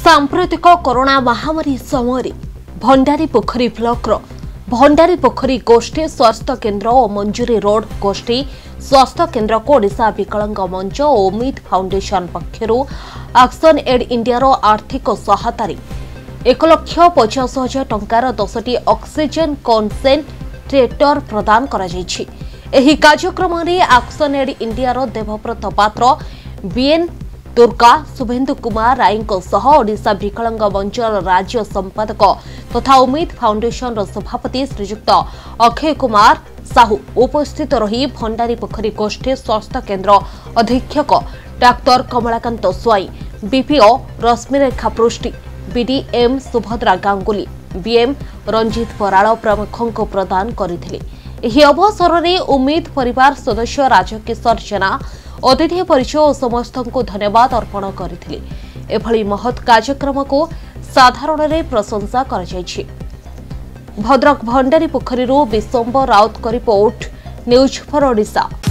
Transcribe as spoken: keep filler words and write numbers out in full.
सांप्रतिक corona महामारी समय भंडारी पोखरी ब्लॉकर भंडारी पोखरी गोष्ठी स्वास्थ्य केन्द्र और मंजूरी रोड गोष्ठी स्वास्थ्य केन्द्र को ओडिशा विकलांग मंच और उम्मीद फाउंडेशन पक्षर एक्शन एड इंडिया आर्थिक सहायता एक लक्ष पचास हजार टंकार दसटी ऑक्सीजन कॉन्सेंट्रेटर प्रदान करा जायछि। एही कार्यक्रम में action Aid India Debabrata Patra BN Durga Subhendu Kumar Ray Odisha विकलांग मंचर राज्य संपादक तथा उम्मीद फाउंडेशन सभापति श्रीजुक्त अक्षय कुमार साहू उपस्थित रही भंडारी पोखरी गोष्ठी स्वास्थ्य केन्द्र अधीक्षक doctor Kamalakanta Swain BPO Rashmirekha Prusty BDM Subhadra Ganguly BM Ranjit Barad प्रमुखों को प्रदान करथिले। एही अवसर में उम्मीद परिवार सदस्य राजकिशोर जेना अतिथि परिचय और समस्त को धन्यवाद अर्पण करथिले। एभली महत् कार्यक्रम को साधारण प्रशंसा कर जायछि। Bhadrak Bhandari Pokhari Bishwambar Raut report news for Odisha.